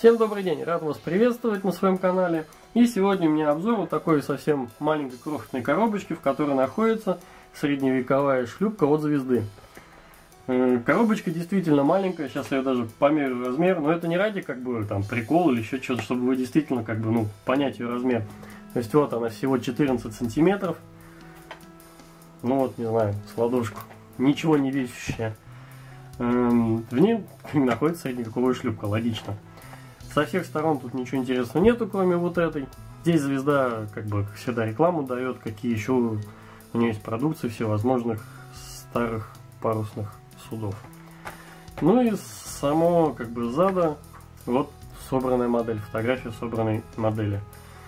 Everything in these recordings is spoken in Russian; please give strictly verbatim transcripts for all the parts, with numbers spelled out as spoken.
Всем добрый день, рад вас приветствовать на своем канале. И сегодня у меня обзор вот такой совсем маленькой крохотной коробочки, в которой находится средневековая шлюпка от Звезды. Коробочка действительно маленькая, сейчас я даже померю размер, но это не ради как бы там прикола или еще что-то, чтобы вы действительно как бы ну понять ее размер. То есть вот она всего четырнадцать сантиметров, ну вот не знаю, с ладошку, ничего не весящая. В ней находится средневековая шлюпка, логично. Со всех сторон тут ничего интересного нету, кроме вот этой. Здесь Звезда, как бы, как всегда, рекламу дает, какие еще у нее есть продукции всевозможных старых парусных судов. Ну и само, как бы, зада, вот собранная модель, фотография собранной модели.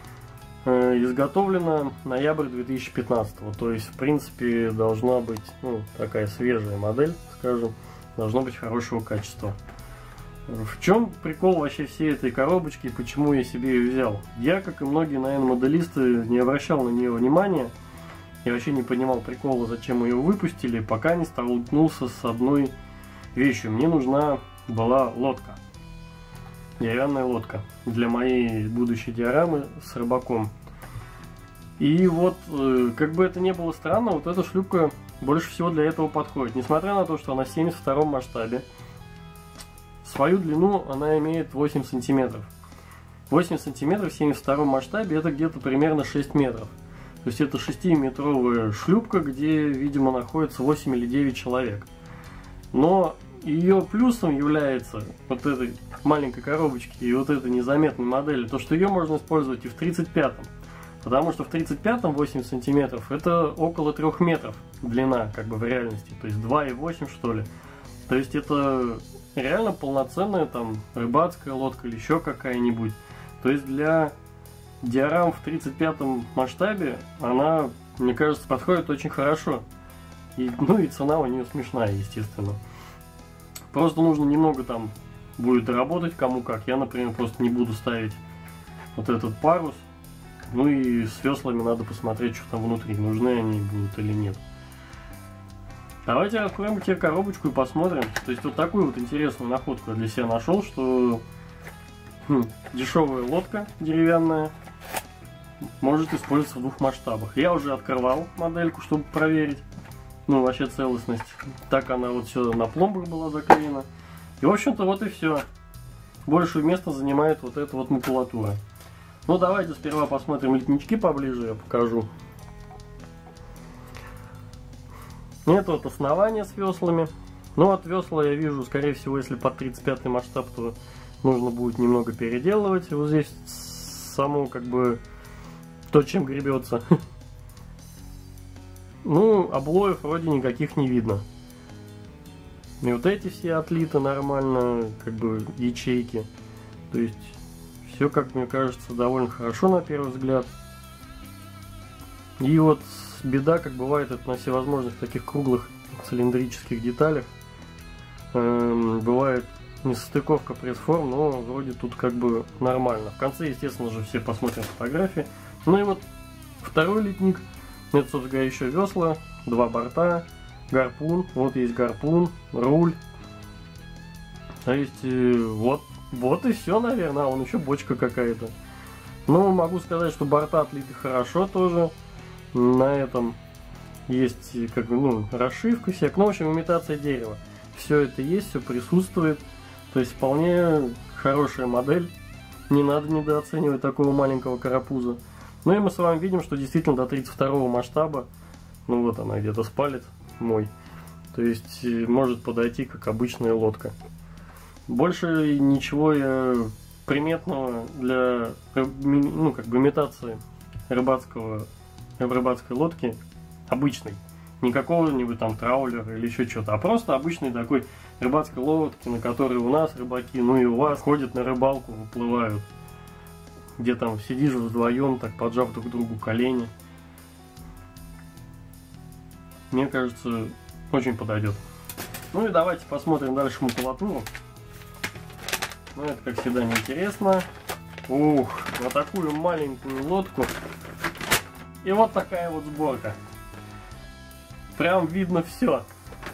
Э, изготовлена ноябрь две тысячи пятнадцатого, то есть, в принципе, должна быть, ну, такая свежая модель, скажем, должно быть хорошего качества. В чем прикол вообще всей этой коробочки и почему я себе ее взял? Я, как и многие, наверное, моделисты, не обращал на нее внимания. Я вообще не понимал прикола, зачем ее выпустили, пока не столкнулся с одной вещью. Мне нужна была лодка. Деревянная лодка для моей будущей диорамы с рыбаком. И вот, как бы это ни было странно, вот эта шлюпка больше всего для этого подходит. Несмотря на то, что она в семьдесят втором масштабе, свою длину она имеет восемь сантиметров. восемь сантиметров в семьдесят втором масштабе это где-то примерно шесть метров. То есть это шестиметровая шлюпка, где, видимо, находится восемь или девять человек. Но ее плюсом является вот этой маленькой коробочки и вот этой незаметной модели, то, что ее можно использовать и в тридцать пятом. Потому что в тридцать пятом восемь сантиметров это около трёх метров длина, как бы в реальности. То есть два и восемь, что ли. То есть это реально полноценная там рыбацкая лодка или еще какая-нибудь. То есть для диорам в тридцать пятом масштабе она, мне кажется, подходит очень хорошо. И, ну и цена у нее смешная, естественно. Просто нужно немного там будет доработать кому как. Я, например, просто не буду ставить вот этот парус. Ну и с веслами надо посмотреть, что там внутри, нужны они будут или нет. Давайте откроем теперь коробочку и посмотрим. То есть вот такую вот интересную находку я для себя нашел, что хм, дешевая лодка деревянная может использоваться в двух масштабах. Я уже открывал модельку, чтобы проверить, ну вообще целостность. Так она вот все на пломбах была заклеена. И в общем-то вот и все. Большее место занимает вот эта вот макулатура. Ну давайте сперва посмотрим литнички поближе, я покажу. Это вот основание с веслами. Ну от весла я вижу, скорее всего, если под тридцать пятый масштаб, то нужно будет немного переделывать. Вот здесь само как бы то, чем гребется. Ну, облоев вроде никаких не видно. И вот эти все отлиты нормально, как бы ячейки. То есть все, как мне кажется, довольно хорошо на первый взгляд. И вот беда, как бывает это на всевозможных таких круглых цилиндрических деталях. Эм, бывает несостыковка пресс-форм, но вроде тут как бы нормально. В конце, естественно же, все посмотрим фотографии. Ну и вот второй литник. Это, собственно говоря, еще весла, два борта, гарпун. Вот есть гарпун, руль. То есть вот, вот и все, наверное. А вон еще бочка какая-то. Ну, могу сказать, что борта отлиты хорошо тоже. На этом есть как бы, ну, расшивка всякая. Ну, в общем, имитация дерева. Все это есть, все присутствует. То есть вполне хорошая модель. Не надо недооценивать такого маленького карапуза. Ну и мы с вами видим, что действительно до тридцать второго масштаба, ну вот она где-то с палец мой. То есть может подойти как обычная лодка. Больше ничего я приметного для, ну, как бы имитации рыбацкого рыбацкой лодки обычной, не какого-нибудь там траулера или еще что-то, а просто обычной такой рыбацкой лодки, на которой у нас рыбаки, ну и у вас ходят на рыбалку, выплывают, где там сидишь вдвоем, так поджав друг другу колени. Мне кажется, очень подойдет. Ну и давайте посмотрим дальше макулатуру. Ну это, как всегда, неинтересно. Ух, на такую маленькую лодку. И вот такая вот сборка. Прям видно все.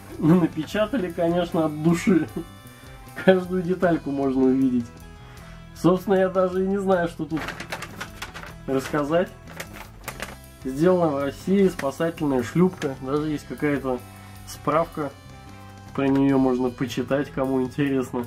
Напечатали, конечно, от души. Каждую детальку можно увидеть. Собственно, я даже и не знаю, что тут рассказать. Сделана в России спасательная шлюпка. Даже есть какая-то справка. Про нее можно почитать, кому интересно.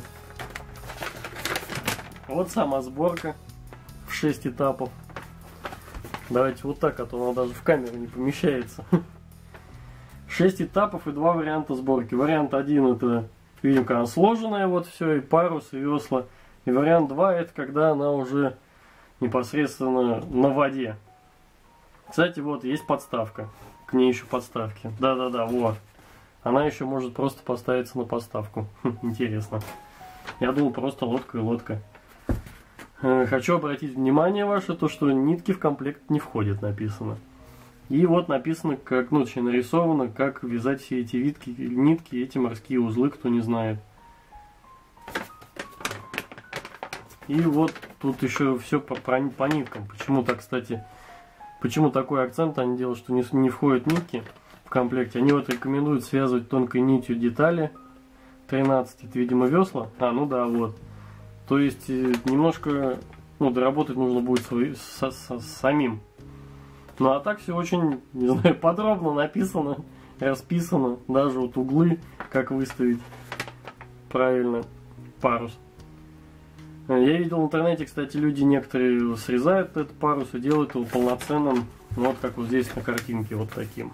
Вот сама сборка в шесть этапов. Давайте вот так, а то она даже в камеру не помещается. шесть этапов и два варианта сборки. Вариант один это, видим, когда она сложенная, вот все, и парус, и весла. И вариант два это когда она уже непосредственно на воде. Кстати, вот есть подставка. К ней еще подставки. Да-да-да, вот. Она еще может просто поставиться на подставку. Интересно. Я думал, просто лодка и лодка. Хочу обратить внимание ваше, то что нитки в комплект не входят, написано. И вот написано, как, ну, точнее нарисовано, как вязать все эти витки, нитки, эти морские узлы, кто не знает. И вот тут еще все по, по, по ниткам. Почему-то, кстати, почему такой акцент они делают, что не, не входят нитки в комплекте. Они вот рекомендуют связывать тонкой нитью детали. тринадцать, это, видимо, весла. А, ну да, вот. То есть немножко, ну, доработать нужно будет свой, с, с, с самим. Ну а так все очень, не знаю, подробно написано, расписано. Даже вот углы, как выставить правильно парус. Я видел в интернете, кстати, люди некоторые срезают этот парус и делают его полноценным. Вот как вот здесь на картинке, вот таким.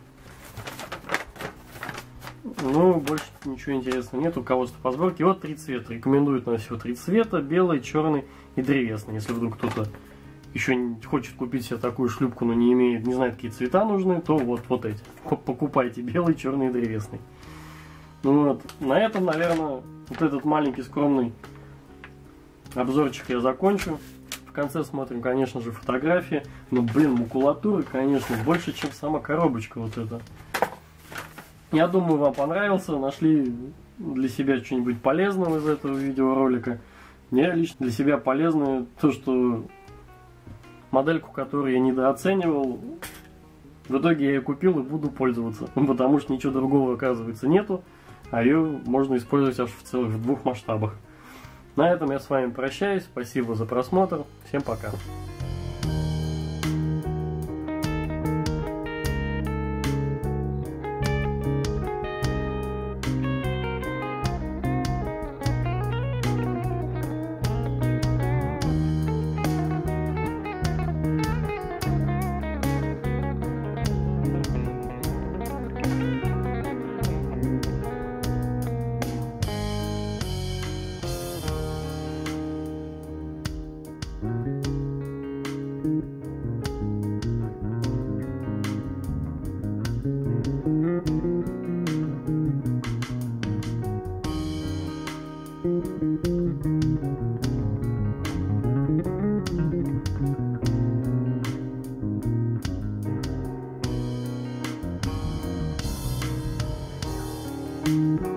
Ну, больше ничего интересного нет. Руководство по сборке. Вот три цвета. Рекомендуют на всего три цвета. Белый, черный и древесный. Если вдруг кто-то еще хочет купить себе такую шлюпку, но не имеет, не знает, какие цвета нужны, то вот, вот эти. Покупайте белый, черный и древесный. Ну вот. На этом, наверное, вот этот маленький скромный обзорчик я закончу. В конце смотрим, конечно же, фотографии. Но, блин, макулатуры, конечно, больше, чем сама коробочка вот эта. Я думаю, вам понравился, нашли для себя что-нибудь полезного из этого видеоролика. Я лично для себя полезное то, что модельку, которую я недооценивал, в итоге я ее купил и буду пользоваться, потому что ничего другого, оказывается, нету, а ее можно использовать аж в целых в двух масштабах. На этом я с вами прощаюсь, спасибо за просмотр, всем пока. Thank you.